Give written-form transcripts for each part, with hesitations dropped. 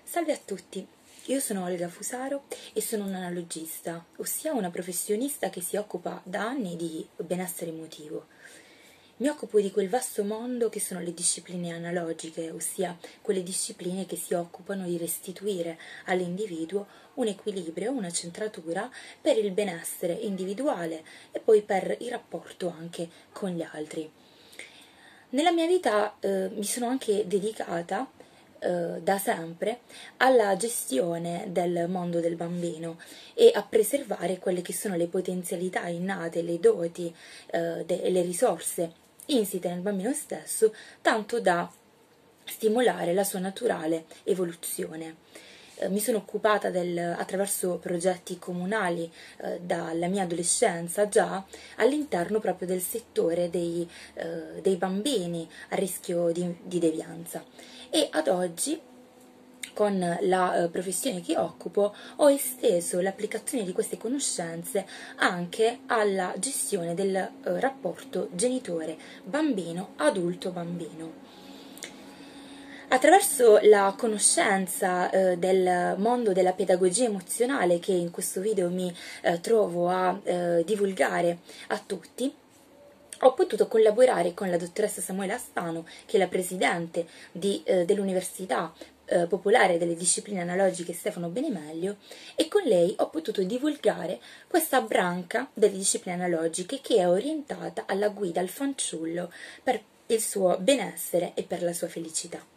Salve a tutti, io sono Olga Fusaro e sono un analogista, ossia una professionista che si occupa da anni di benessere emotivo. Mi occupo di quel vasto mondo che sono le discipline analogiche, ossia quelle discipline che si occupano di restituire all'individuo un equilibrio, una centratura per il benessere individuale e poi per il rapporto anche con gli altri. Nella mia vita mi sono anche dedicata da sempre alla gestione del mondo del bambino e a preservare quelle che sono le potenzialità innate, le doti e le risorse insite nel bambino stesso, tanto da stimolare la sua naturale evoluzione. Mi sono occupata attraverso progetti comunali dalla mia adolescenza già all'interno proprio del settore dei bambini a rischio di devianza e ad oggi con la professione che occupo ho esteso l'applicazione di queste conoscenze anche alla gestione del rapporto genitore-bambino, adulto-bambino. Attraverso la conoscenza del mondo della pedagogia emozionale che in questo video mi trovo a divulgare a tutti, ho potuto collaborare con la dottoressa Samuela Stano, che è la presidente dell'Università Popolare delle Discipline Analogiche Stefano Benemeglio, e con lei ho potuto divulgare questa branca delle discipline analogiche che è orientata alla guida al fanciullo per il suo benessere e per la sua felicità.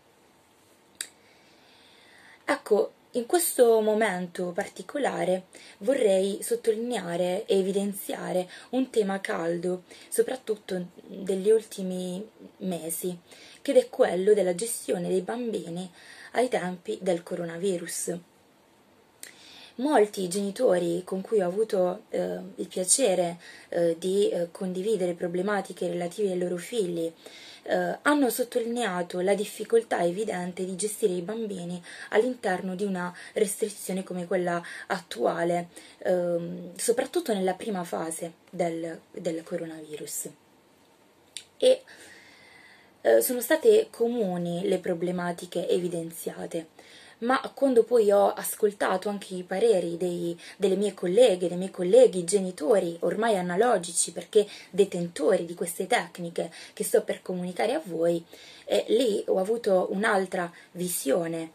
Ecco, in questo momento particolare vorrei sottolineare e evidenziare un tema caldo, soprattutto degli ultimi mesi, che è quello della gestione dei bambini ai tempi del coronavirus. Molti genitori con cui ho avuto il piacere di condividere problematiche relative ai loro figli hanno sottolineato la difficoltà evidente di gestire i bambini all'interno di una restrizione come quella attuale, soprattutto nella prima fase del coronavirus. E sono state comuni le problematiche evidenziate, ma quando poi ho ascoltato anche i pareri delle mie colleghe, dei miei colleghi, genitori ormai analogici perché detentori di queste tecniche che sto per comunicare a voi, lì ho avuto un'altra visione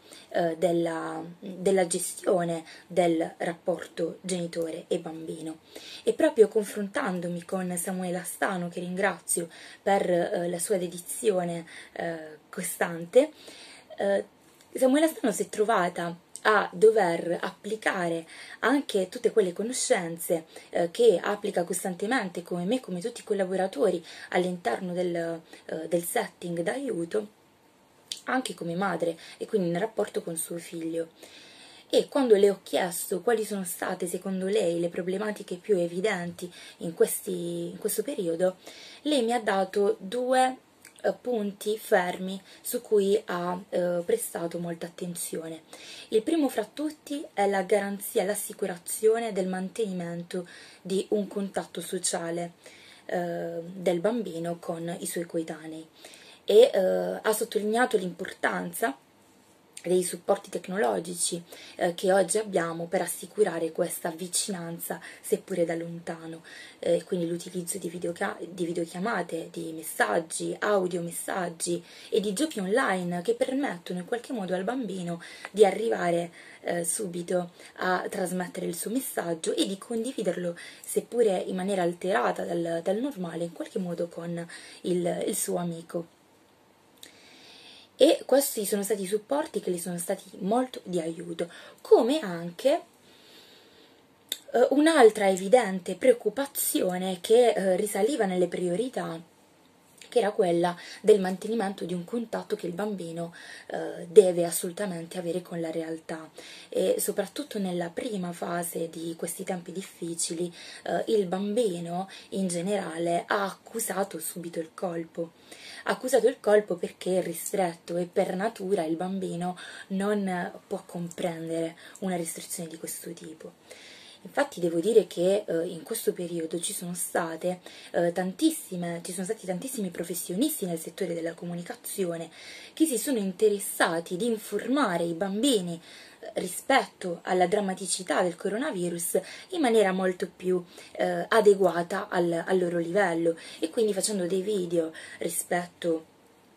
della gestione del rapporto genitore e bambino. E proprio confrontandomi con Samuela Stano, che ringrazio per la sua dedizione costante, Samuela Stano si è trovata a dover applicare anche tutte quelle conoscenze che applica costantemente come me, come tutti i collaboratori all'interno del setting d'aiuto, anche come madre e quindi nel rapporto con suo figlio. E quando le ho chiesto quali sono state secondo lei le problematiche più evidenti in questo periodo, lei mi ha dato due punti fermi su cui ha prestato molta attenzione. Il primo fra tutti è la garanzia, l'assicurazione del mantenimento di un contatto sociale del bambino con i suoi coetanei e ha sottolineato l'importanza dei supporti tecnologici che oggi abbiamo per assicurare questa vicinanza seppure da lontano, quindi l'utilizzo di videochiamate, di messaggi, audiomessaggi e di giochi online che permettono in qualche modo al bambino di arrivare subito a trasmettere il suo messaggio e di condividerlo seppure in maniera alterata dal normale in qualche modo con il suo amico. E questi sono stati supporti che gli sono stati molto di aiuto, come anche un'altra evidente preoccupazione che risaliva nelle priorità, che era quella del mantenimento di un contatto che il bambino deve assolutamente avere con la realtà, e soprattutto nella prima fase di questi tempi difficili il bambino in generale ha accusato subito il colpo. Ha accusato il colpo perché è ristretto e per natura il bambino non può comprendere una restrizione di questo tipo. Infatti devo dire che in questo periodo ci sono stati tantissimi professionisti nel settore della comunicazione che si sono interessati di informare i bambini rispetto alla drammaticità del coronavirus in maniera molto più adeguata al loro livello, e quindi facendo dei video rispetto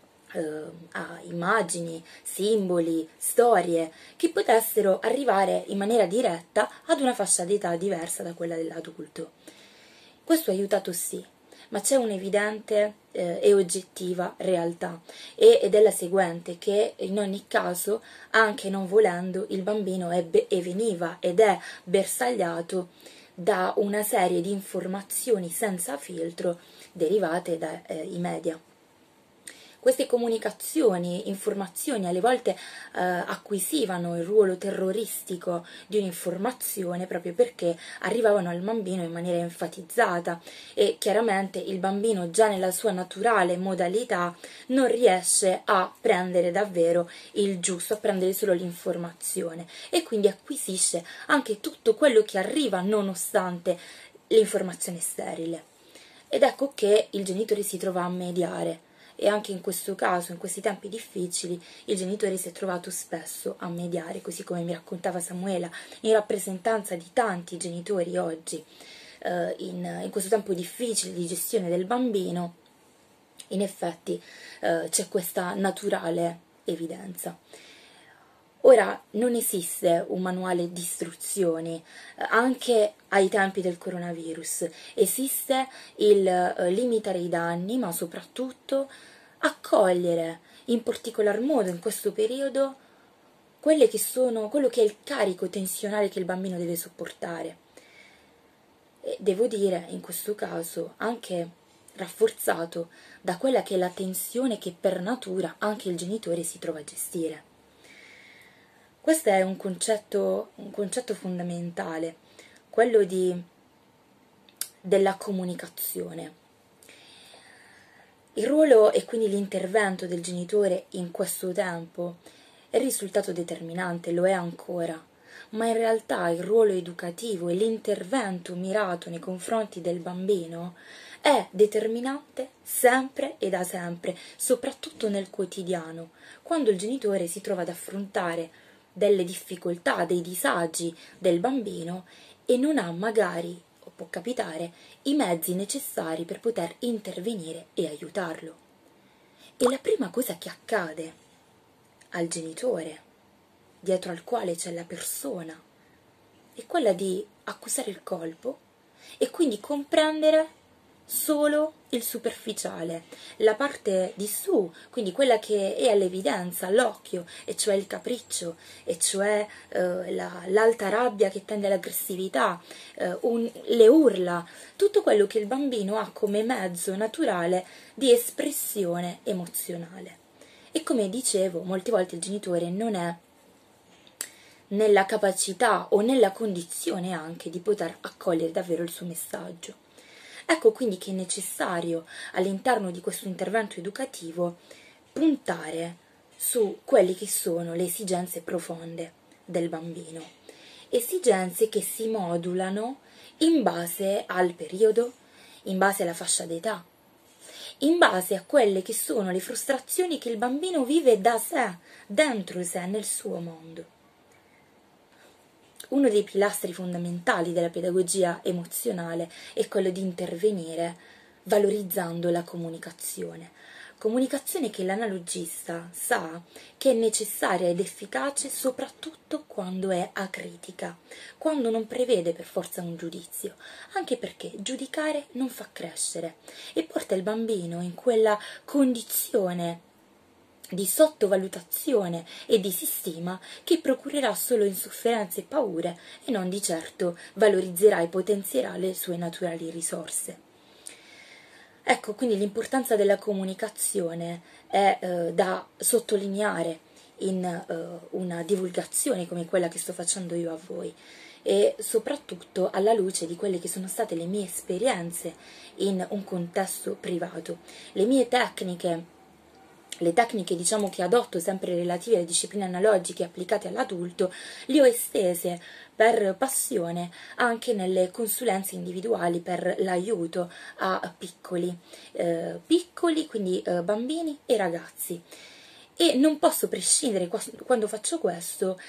a immagini, simboli, storie che potessero arrivare in maniera diretta ad una fascia d'età diversa da quella dell'adulto. Questo ha aiutato sì, ma c'è un'evidente e oggettiva realtà, ed è la seguente: che in ogni caso, anche non volendo, il bambino veniva ed è bersagliato da una serie di informazioni senza filtro derivate dai media. Queste comunicazioni, informazioni, alle volte acquisivano il ruolo terroristico di un'informazione proprio perché arrivavano al bambino in maniera enfatizzata, e chiaramente il bambino già nella sua naturale modalità non riesce a prendere davvero il giusto, a prendere solo l'informazione, e quindi acquisisce anche tutto quello che arriva nonostante l'informazione sterile. Ed ecco che il genitore si trova a mediare. E anche in questo caso, in questi tempi difficili, il genitore si è trovato spesso a mediare, così come mi raccontava Samuela, in rappresentanza di tanti genitori oggi, in questo tempo difficile di gestione del bambino. In effetti c'è questa naturale evidenza. Ora, non esiste un manuale di istruzioni, anche ai tempi del coronavirus. Esiste il limitare i danni, ma soprattutto accogliere in particolar modo in questo periodo quello che è il carico tensionale che il bambino deve sopportare. E devo dire, in questo caso, anche rafforzato da quella che è la tensione che per natura anche il genitore si trova a gestire. Questo è un concetto fondamentale, quello della comunicazione. Il ruolo e quindi l'intervento del genitore in questo tempo è il risultato determinante, lo è ancora, ma in realtà il ruolo educativo e l'intervento mirato nei confronti del bambino è determinante sempre e da sempre, soprattutto nel quotidiano, quando il genitore si trova ad affrontare delle difficoltà, dei disagi del bambino e non ha magari, o può capitare, i mezzi necessari per poter intervenire e aiutarlo. E la prima cosa che accade al genitore, dietro al quale c'è la persona, è quella di accusare il colpo e quindi comprendere solo il superficiale, la parte di su, quindi quella che è all'evidenza, all'occhio, e cioè il capriccio, e cioè l'alta rabbia che tende all'aggressività, le urla, tutto quello che il bambino ha come mezzo naturale di espressione emozionale. E come dicevo, molte volte il genitore non è nella capacità o nella condizione anche di poter accogliere davvero il suo messaggio. Ecco quindi che è necessario, all'interno di questo intervento educativo, puntare su quelle che sono le esigenze profonde del bambino, esigenze che si modulano in base al periodo, in base alla fascia d'età, in base a quelle che sono le frustrazioni che il bambino vive da sé, dentro sé, nel suo mondo. Uno dei pilastri fondamentali della pedagogia emozionale è quello di intervenire valorizzando la comunicazione. Comunicazione che l'analogista sa che è necessaria ed efficace soprattutto quando è acritica, quando non prevede per forza un giudizio, anche perché giudicare non fa crescere e porta il bambino in quella condizione di sottovalutazione e di sistema che procurerà solo insofferenze e paure e non di certo valorizzerà e potenzierà le sue naturali risorse. Ecco, quindi l'importanza della comunicazione è da sottolineare in una divulgazione come quella che sto facendo io a voi, e soprattutto alla luce di quelle che sono state le mie esperienze in un contesto privato, le mie tecniche le tecniche, diciamo, che adotto, sempre relative alle discipline analogiche applicate all'adulto, le ho estese per passione anche nelle consulenze individuali per l'aiuto a piccoli, quindi bambini e ragazzi. E non posso prescindere quando faccio questo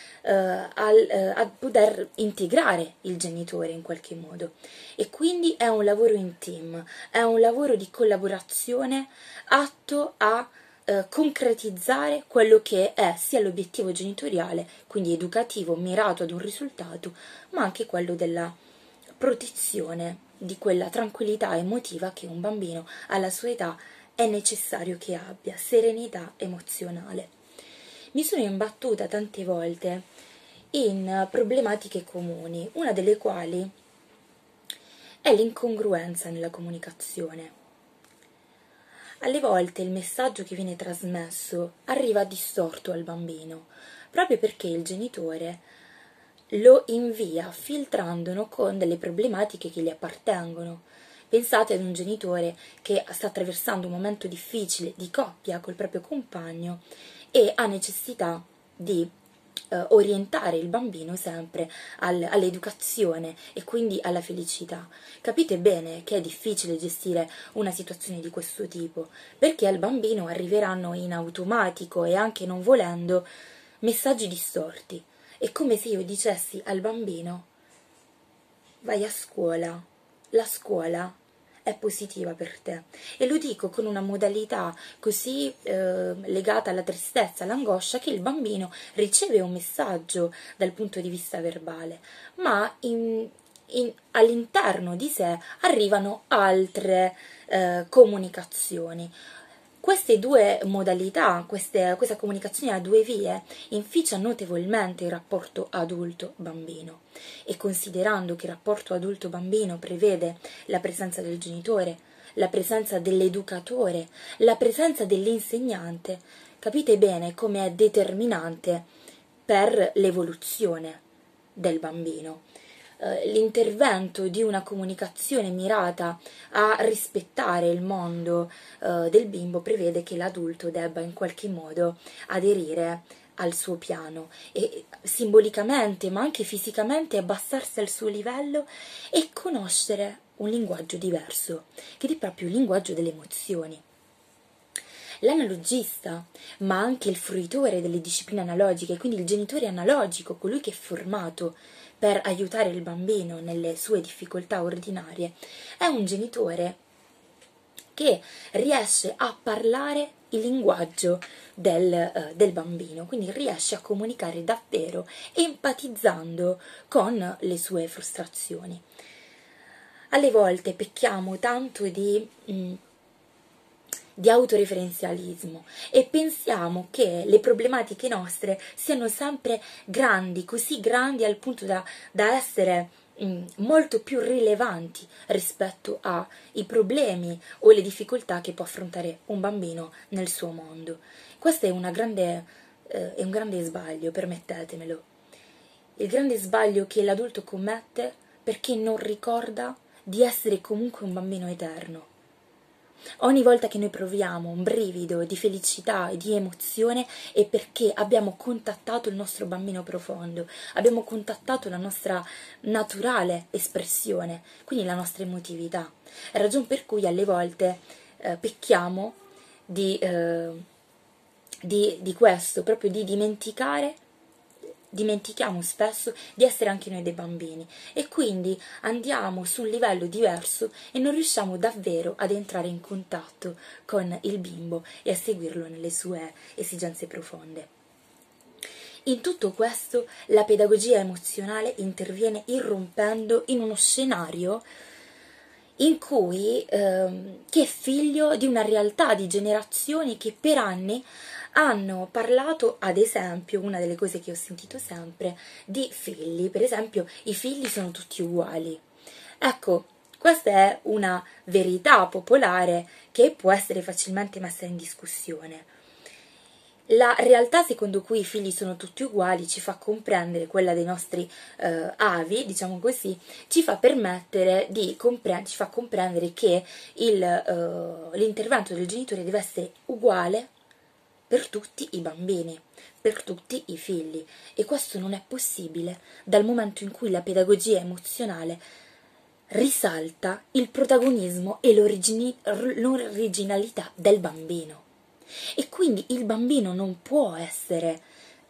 a poter integrare il genitore in qualche modo. E quindi è un lavoro in team, è un lavoro di collaborazione atto a concretizzare quello che è sia l'obiettivo genitoriale, quindi educativo, mirato ad un risultato, ma anche quello della protezione di quella tranquillità emotiva che un bambino alla sua età è necessario che abbia, serenità emozionale. Mi sono imbattuta tante volte in problematiche comuni, una delle quali è l'incongruenza nella comunicazione. Alle volte il messaggio che viene trasmesso arriva distorto al bambino, proprio perché il genitore lo invia filtrandolo con delle problematiche che gli appartengono. Pensate ad un genitore che sta attraversando un momento difficile di coppia col proprio compagno e ha necessità di orientare il bambino sempre all'educazione e quindi alla felicità. Capite bene che è difficile gestire una situazione di questo tipo, perché al bambino arriveranno in automatico e anche non volendo messaggi distorti. È come se io dicessi al bambino: vai a scuola, la scuola è positiva per te, e lo dico con una modalità così legata alla tristezza, all'angoscia, che il bambino riceve un messaggio dal punto di vista verbale, ma all'interno di sé arrivano altre comunicazioni. Queste due modalità, questa comunicazione a due vie, inficia notevolmente il rapporto adulto-bambino, e considerando che il rapporto adulto-bambino prevede la presenza del genitore, la presenza dell'educatore, la presenza dell'insegnante, capite bene come è determinante per l'evoluzione del bambino. L'intervento di una comunicazione mirata a rispettare il mondo del bimbo prevede che l'adulto debba in qualche modo aderire al suo piano e simbolicamente ma anche fisicamente abbassarsi al suo livello e conoscere un linguaggio diverso, che è proprio il linguaggio delle emozioni. L'analogista, ma anche il fruitore delle discipline analogiche, quindi il genitore analogico, colui che è formato per aiutare il bambino nelle sue difficoltà ordinarie, è un genitore che riesce a parlare il linguaggio del bambino, quindi riesce a comunicare davvero empatizzando con le sue frustrazioni. Alle volte pecchiamo tanto di autoreferenzialismo e pensiamo che le problematiche nostre siano sempre grandi, così grandi al punto da essere molto più rilevanti rispetto ai problemi o le difficoltà che può affrontare un bambino nel suo mondo. Questo è un grande sbaglio, permettetemelo. Il grande sbaglio che l'adulto commette perché non ricorda di essere comunque un bambino eterno. Ogni volta che noi proviamo un brivido di felicità e di emozione è perché abbiamo contattato il nostro bambino profondo, abbiamo contattato la nostra naturale espressione, quindi la nostra emotività. È ragione per cui alle volte pecchiamo di questo, proprio di dimentichiamo spesso di essere anche noi dei bambini e quindi andiamo su un livello diverso e non riusciamo davvero ad entrare in contatto con il bimbo e a seguirlo nelle sue esigenze profonde. In tutto questo la pedagogia emozionale interviene irrompendo in uno scenario in cui che è figlio di una realtà di generazioni che per anni hanno parlato, ad esempio, una delle cose che ho sentito sempre, di figli. Per esempio, i figli sono tutti uguali. Ecco, questa è una verità popolare che può essere facilmente messa in discussione. La realtà secondo cui i figli sono tutti uguali ci fa comprendere, quella dei nostri avi, diciamo così, ci fa comprendere che l'intervento del genitore deve essere uguale per tutti i bambini, per tutti i figli, e questo non è possibile dal momento in cui la pedagogia emozionale risalta il protagonismo e l'originalità del bambino. E quindi il bambino non può essere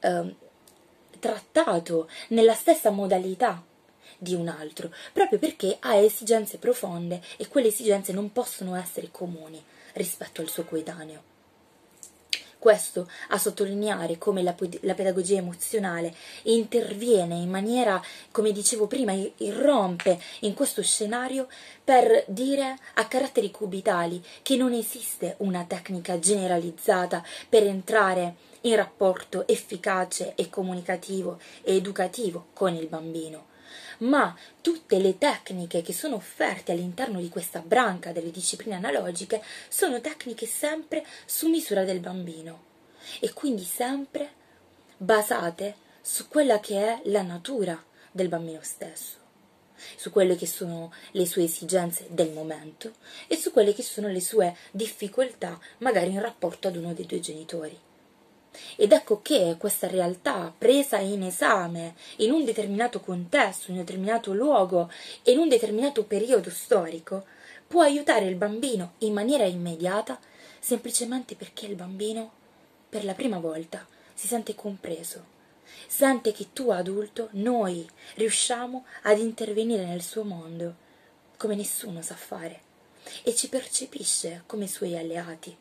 trattato nella stessa modalità di un altro, proprio perché ha esigenze profonde e quelle esigenze non possono essere comuni rispetto al suo coetaneo. Questo a sottolineare come la pedagogia emozionale interviene in maniera, come dicevo prima, irrompe in questo scenario per dire a caratteri cubitali che non esiste una tecnica generalizzata per entrare in rapporto efficace e comunicativo e educativo con il bambino, ma tutte le tecniche che sono offerte all'interno di questa branca delle discipline analogiche sono tecniche sempre su misura del bambino e quindi sempre basate su quella che è la natura del bambino stesso, su quelle che sono le sue esigenze del momento e su quelle che sono le sue difficoltà magari in rapporto ad uno dei due genitori. Ed ecco che questa realtà presa in esame in un determinato contesto, in un determinato luogo e in un determinato periodo storico può aiutare il bambino in maniera immediata semplicemente perché il bambino per la prima volta si sente compreso, sente che tu adulto, noi riusciamo ad intervenire nel suo mondo come nessuno sa fare e ci percepisce come suoi alleati.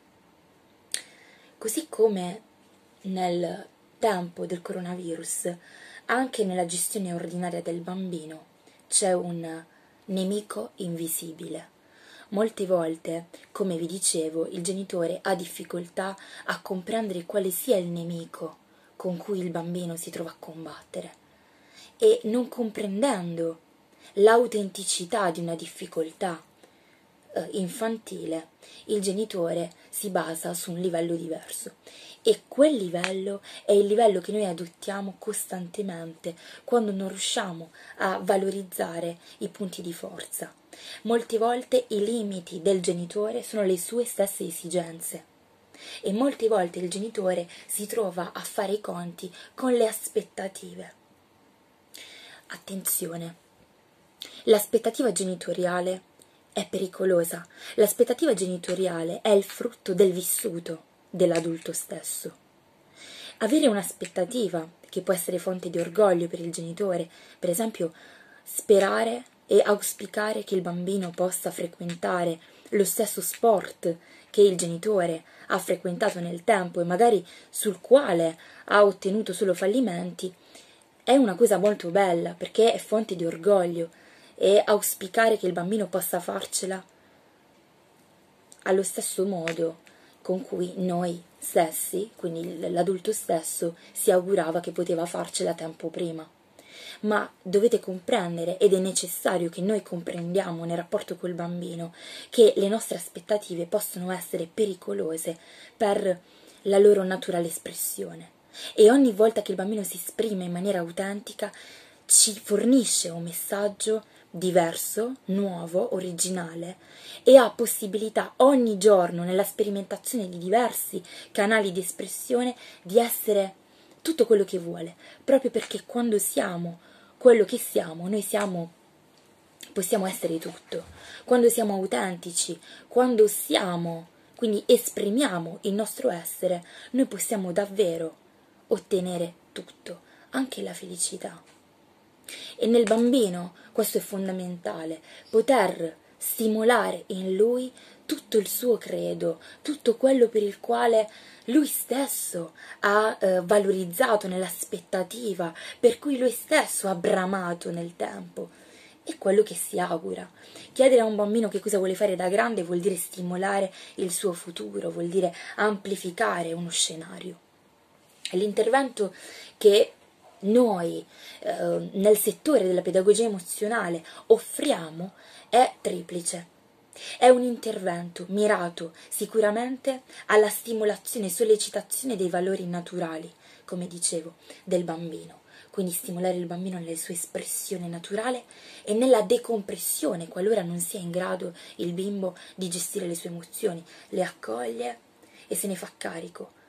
Così come nel tempo del coronavirus, anche nella gestione ordinaria del bambino c'è un nemico invisibile. Molte volte, come vi dicevo, il genitore ha difficoltà a comprendere quale sia il nemico con cui il bambino si trova a combattere e non comprendendo l'autenticità di una difficoltà infantile, il genitore si basa su un livello diverso e quel livello è il livello che noi adottiamo costantemente quando non riusciamo a valorizzare i punti di forza. Molte volte i limiti del genitore sono le sue stesse esigenze e molte volte il genitore si trova a fare i conti con le aspettative. Attenzione, l'aspettativa genitoriale è pericolosa. L'aspettativa genitoriale è il frutto del vissuto dell'adulto stesso. Avere un'aspettativa che può essere fonte di orgoglio per il genitore, per esempio sperare e auspicare che il bambino possa frequentare lo stesso sport che il genitore ha frequentato nel tempo e magari sul quale ha ottenuto solo fallimenti, è una cosa molto bella perché è fonte di orgoglio. E auspicare che il bambino possa farcela allo stesso modo con cui noi stessi, quindi l'adulto stesso, si augurava che poteva farcela tempo prima. Ma dovete comprendere, ed è necessario che noi comprendiamo nel rapporto col bambino, che le nostre aspettative possono essere pericolose per la loro naturale espressione. E ogni volta che il bambino si esprime in maniera autentica, ci fornisce un messaggio diverso, nuovo, originale e ha possibilità ogni giorno nella sperimentazione di diversi canali di espressione di essere tutto quello che vuole, proprio perché quando siamo quello che siamo, possiamo essere tutto. Quando siamo autentici, quando quindi esprimiamo il nostro essere, noi possiamo davvero ottenere tutto, anche la felicità. E nel bambino questo è fondamentale, poter stimolare in lui tutto il suo credo, tutto quello per il quale lui stesso ha valorizzato nell'aspettativa, per cui lui stesso ha bramato nel tempo. E quello che si augura. Chiedere a un bambino che cosa vuole fare da grande vuol dire stimolare il suo futuro, vuol dire amplificare uno scenario. E l'intervento che noi nel settore della pedagogia emozionale offriamo è triplice. È un intervento mirato sicuramente alla stimolazione e sollecitazione dei valori naturali, come dicevo, del bambino. Quindi stimolare il bambino nella sua espressione naturale e nella decompressione, qualora non sia in grado il bimbo di gestire le sue emozioni, le accoglie e se ne fa carico,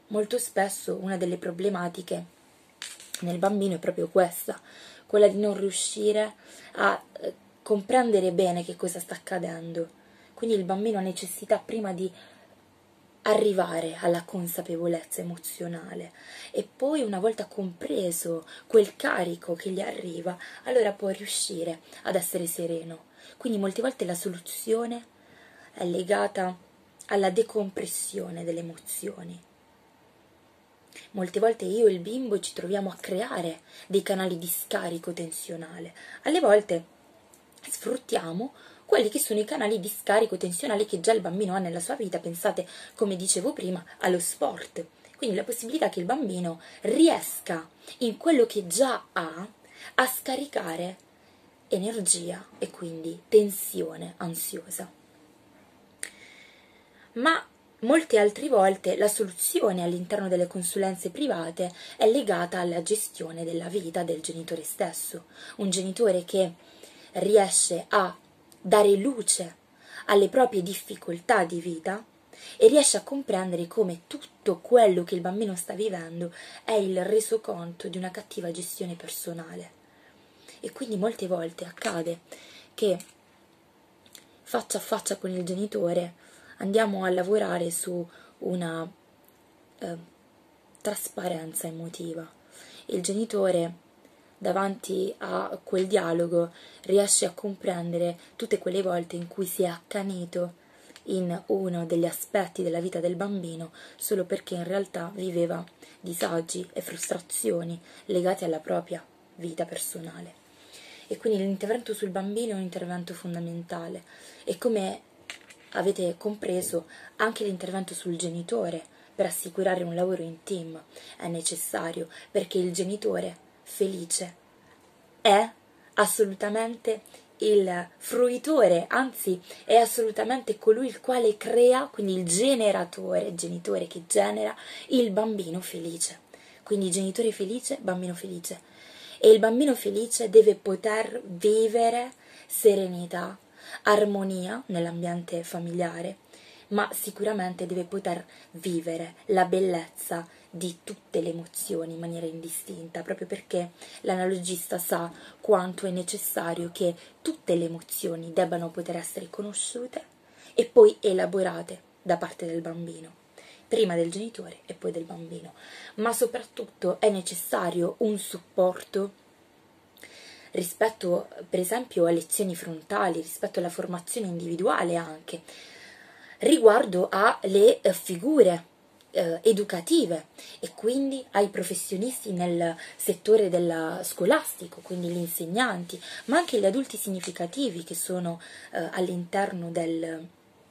molto spesso una delle problematiche nel bambino è proprio questa, quella di non riuscire a comprendere bene che cosa sta accadendo. Quindi il bambino ha necessità prima di arrivare alla consapevolezza emozionale e poi, una volta compreso quel carico che gli arriva, allora può riuscire ad essere sereno. Quindi molte volte la soluzione è legata alla decompressione delle emozioni. Molte volte io e il bimbo ci troviamo a creare dei canali di scarico tensionale. Alle volte sfruttiamo quelli che sono i canali di scarico tensionale che già il bambino ha nella sua vita. Pensate, come dicevo prima, allo sport. Quindi la possibilità che il bambino riesca in quello che già ha a scaricare energia e quindi tensione ansiosa. Ma molte altre volte la soluzione all'interno delle consulenze private è legata alla gestione della vita del genitore stesso. Un genitore che riesce a dare luce alle proprie difficoltà di vita e riesce a comprendere come tutto quello che il bambino sta vivendo è il resoconto di una cattiva gestione personale. E quindi molte volte accade che faccia a faccia con il genitore andiamo a lavorare su una trasparenza emotiva. Il genitore, davanti a quel dialogo, riesce a comprendere tutte quelle volte in cui si è accanito in uno degli aspetti della vita del bambino solo perché in realtà viveva disagi e frustrazioni legate alla propria vita personale. E quindi l'intervento sul bambino è un intervento fondamentale e, come avete compreso, anche l'intervento sul genitore per assicurare un lavoro in team è necessario, perché il genitore felice è assolutamente il fruitore, anzi è assolutamente colui il quale crea, quindi il generatore, il genitore che genera il bambino felice. Quindi genitore felice, bambino felice. E il bambino felice deve poter vivere serenità, armonia nell'ambiente familiare, ma sicuramente deve poter vivere la bellezza di tutte le emozioni in maniera indistinta, proprio perché l'analogista sa quanto è necessario che tutte le emozioni debbano poter essere conosciute e poi elaborate da parte del bambino, prima del genitore e poi del bambino. Ma soprattutto è necessario un supporto rispetto, per esempio, a lezioni frontali, rispetto alla formazione individuale anche, riguardo alle figure educative e quindi ai professionisti nel settore scolastico, quindi gli insegnanti, ma anche gli adulti significativi che sono all'interno del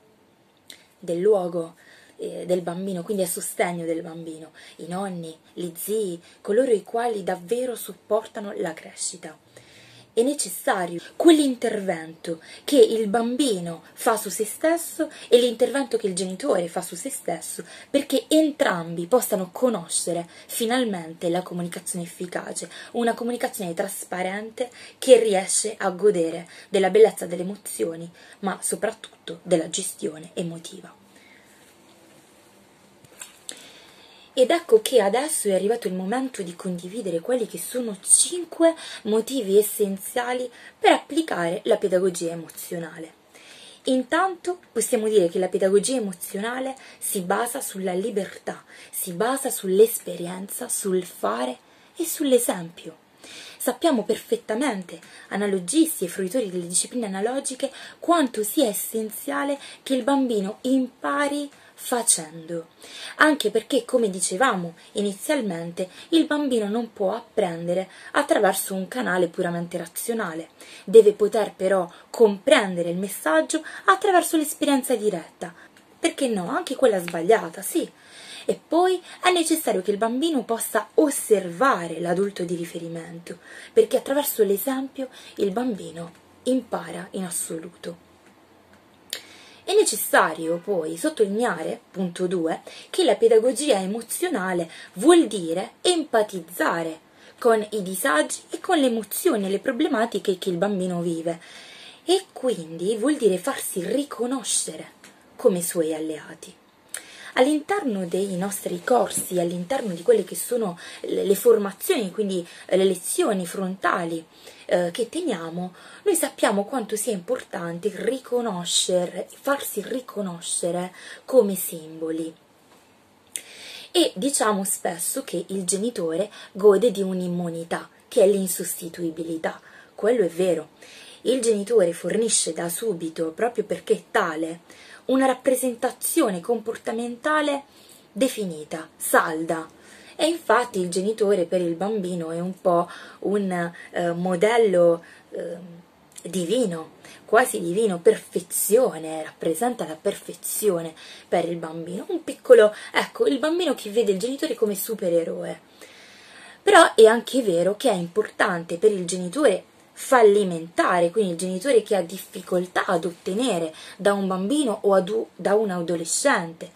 luogo del bambino, quindi a sostegno del bambino, i nonni, gli zii, coloro i quali davvero supportano la crescita. È necessario quell'intervento che il bambino fa su se stesso e l'intervento che il genitore fa su se stesso, perché entrambi possano conoscere finalmente la comunicazione efficace, una comunicazione trasparente che riesce a godere della bellezza delle emozioni, ma soprattutto della gestione emotiva. Ed ecco che adesso è arrivato il momento di condividere quelli che sono 5 motivi essenziali per applicare la pedagogia emozionale. Intanto possiamo dire che la pedagogia emozionale si basa sulla libertà, si basa sull'esperienza, sul fare e sull'esempio. Sappiamo perfettamente, analogisti e fruitori delle discipline analogiche, quanto sia essenziale che il bambino impari facendo, anche perché, come dicevamo inizialmente, il bambino non può apprendere attraverso un canale puramente razionale, deve poter però comprendere il messaggio attraverso l'esperienza diretta, perché no, anche quella sbagliata, sì. E poi è necessario che il bambino possa osservare l'adulto di riferimento, perché attraverso l'esempio il bambino impara in assoluto. È necessario poi sottolineare, punto 2, che la pedagogia emozionale vuol dire empatizzare con i disagi e con le emozioni e le problematiche che il bambino vive, e quindi vuol dire farsi riconoscere come suoi alleati. All'interno dei nostri corsi, all'interno di quelle che sono le formazioni, quindi le lezioni frontali che teniamo, noi sappiamo quanto sia importante riconoscere, farsi riconoscere come simboli. E diciamo spesso che il genitore gode di un'immunità, che è l'insostituibilità. Quello è vero. Il genitore fornisce da subito, proprio perché è tale, una rappresentazione comportamentale definita, salda. E infatti il genitore per il bambino è un po' un modello divino, quasi divino, perfezione, rappresenta la perfezione per il bambino. Un piccolo, ecco, il bambino che vede il genitore come supereroe. Però è anche vero che è importante per il genitore fallimentare, quindi il genitore che ha difficoltà ad ottenere da un bambino o da un adolescente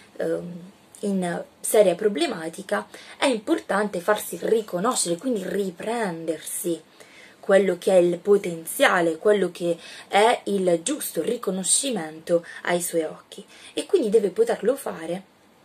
in seria problematica, è importante farsi riconoscere, quindi riprendersi quello che è il potenziale, quello che è il giusto riconoscimento ai suoi occhi, e quindi deve poterlo fare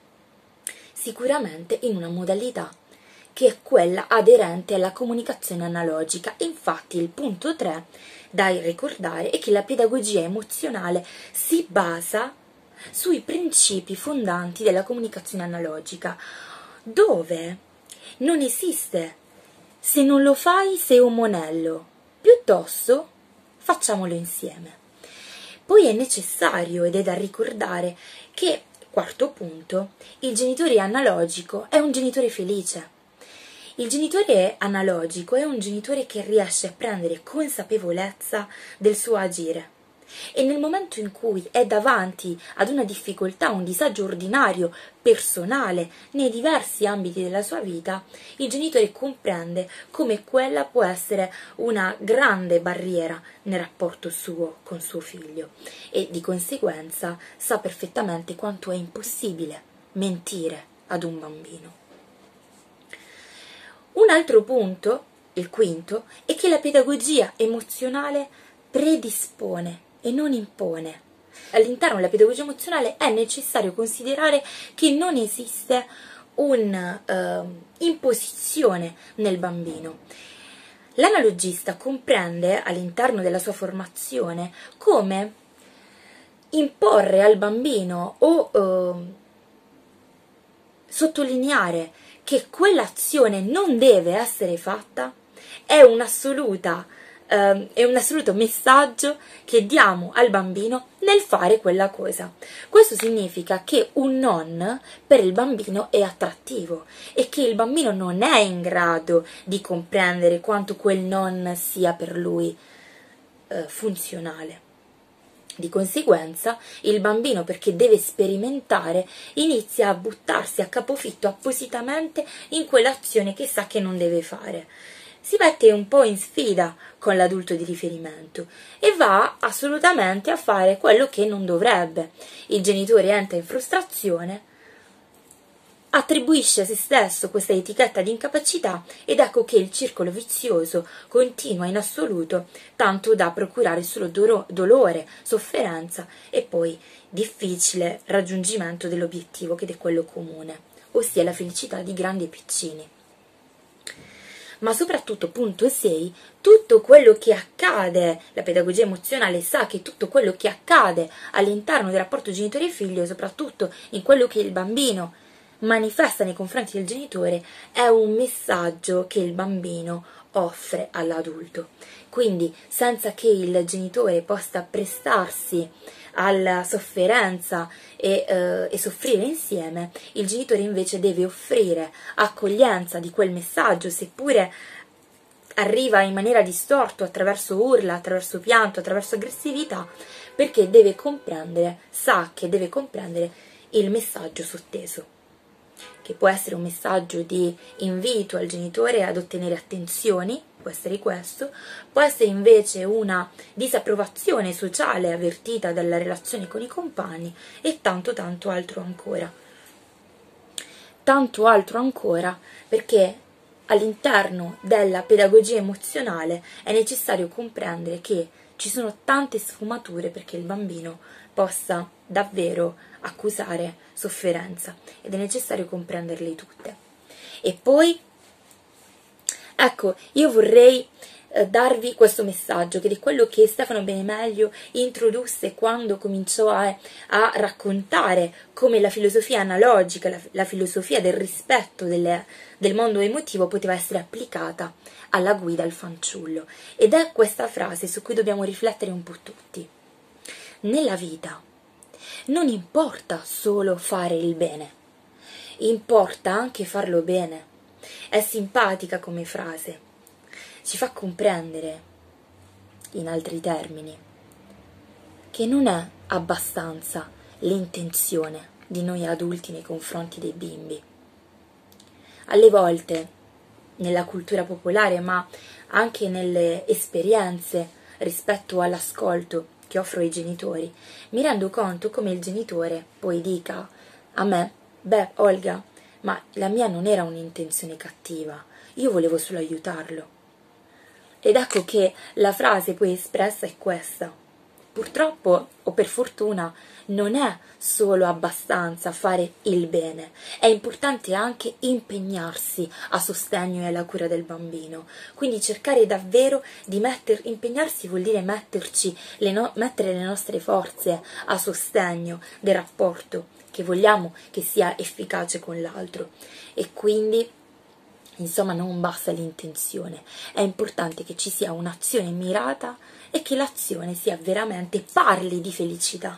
sicuramente in una modalità che è quella aderente alla comunicazione analogica. Infatti il punto 3 da ricordare è che la pedagogia emozionale si basa sui principi fondanti della comunicazione analogica, dove non esiste "se non lo fai sei un monello", piuttosto facciamolo insieme. Poi è necessario ed è da ricordare che, quarto punto, il genitore analogico è un genitore felice. Il genitore analogico è un genitore che riesce a prendere consapevolezza del suo agire, e nel momento in cui è davanti ad una difficoltà, un disagio ordinario, personale, nei diversi ambiti della sua vita, il genitore comprende come quella può essere una grande barriera nel rapporto suo con suo figlio, e di conseguenza sa perfettamente quanto è impossibile mentire ad un bambino. Un altro punto, il quinto, è che la pedagogia emozionale predispone e non impone. All'interno della pedagogia emozionale è necessario considerare che non esiste un'imposizione nel bambino. L'analogista comprende all'interno della sua formazione come imporre al bambino o sottolineare che quell'azione non deve essere fatta è un assoluto messaggio che diamo al bambino nel fare quella cosa. Questo significa che un non per il bambino è attrattivo e che il bambino non è in grado di comprendere quanto quel non sia per lui funzionale. Di conseguenza, il bambino, perché deve sperimentare, inizia a buttarsi a capofitto appositamente in quell'azione che sa che non deve fare. Si mette un po' in sfida con l'adulto di riferimento e va assolutamente a fare quello che non dovrebbe. Il genitore entra in frustrazione, attribuisce a se stesso questa etichetta di incapacità, ed ecco che il circolo vizioso continua in assoluto, tanto da procurare solo dolore, sofferenza e poi difficile raggiungimento dell'obiettivo, che è quello comune, ossia la felicità di grandi e piccini. Ma soprattutto, punto 6, tutto quello che accade, la pedagogia emozionale sa che tutto quello che accade all'interno del rapporto genitore-figlio, soprattutto in quello che il bambino manifesta nei confronti del genitore, è un messaggio che il bambino offre all'adulto. Quindi, senza che il genitore possa prestarsi alla sofferenza e soffrire insieme, il genitore invece deve offrire accoglienza di quel messaggio, seppure arriva in maniera distorta, attraverso urla, attraverso pianto, attraverso aggressività, perché deve comprendere, sa che deve comprendere il messaggio sotteso, che può essere un messaggio di invito al genitore ad ottenere attenzioni, può essere questo, può essere invece una disapprovazione sociale avvertita dalla relazione con i compagni, e tanto altro ancora. Tanto altro ancora, perché all'interno della pedagogia emozionale è necessario comprendere che ci sono tante sfumature perché il bambino possa davvero accusare sofferenza ed è necessario comprenderle tutte. E poi, ecco, io vorrei darvi questo messaggio, che è quello che Stefano Benemeglio introdusse quando cominciò a raccontare come la filosofia analogica, la filosofia del rispetto del mondo emotivo poteva essere applicata alla guida al fanciullo. Ed è questa frase su cui dobbiamo riflettere un po' tutti. Nella vita non importa solo fare il bene, importa anche farlo bene. È simpatica come frase. Ci fa comprendere, in altri termini, che non è abbastanza l'intenzione di noi adulti nei confronti dei bimbi. Alle volte, nella cultura popolare, ma anche nelle esperienze rispetto all'ascolto che offro ai genitori, mi rendo conto come il genitore poi dica a me: beh, Olga, ma la mia non era un'intenzione cattiva, io volevo solo aiutarlo. Ed ecco che la frase poi espressa è questa. Purtroppo, o per fortuna, non è solo abbastanza fare il bene, è importante anche impegnarsi a sostegno e alla cura del bambino. Quindi cercare davvero di impegnarsi vuol dire mettere le nostre forze a sostegno del rapporto che vogliamo che sia efficace con l'altro. E quindi, insomma, non basta l'intenzione, è importante che ci sia un'azione mirata e che l'azione sia veramente parli di felicità.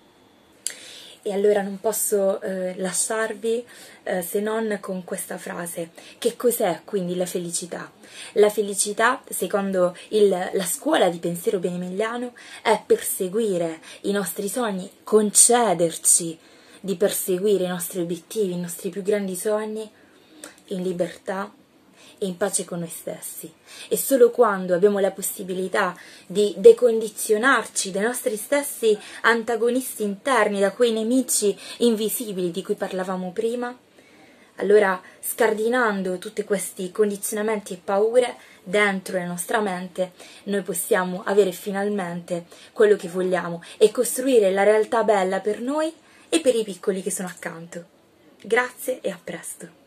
E allora non posso lasciarvi se non con questa frase. Che cos'è quindi la felicità? La felicità, secondo la scuola di pensiero benemegliano, è perseguire i nostri sogni, concederci di perseguire i nostri obiettivi, i nostri più grandi sogni, in libertà e in pace con noi stessi. E solo quando abbiamo la possibilità di decondizionarci dai nostri stessi antagonisti interni, da quei nemici invisibili di cui parlavamo prima, allora, scardinando tutti questi condizionamenti e paure dentro la nostra mente, noi possiamo avere finalmente quello che vogliamo e costruire la realtà bella per noi e per i piccoli che sono accanto. Grazie e a presto.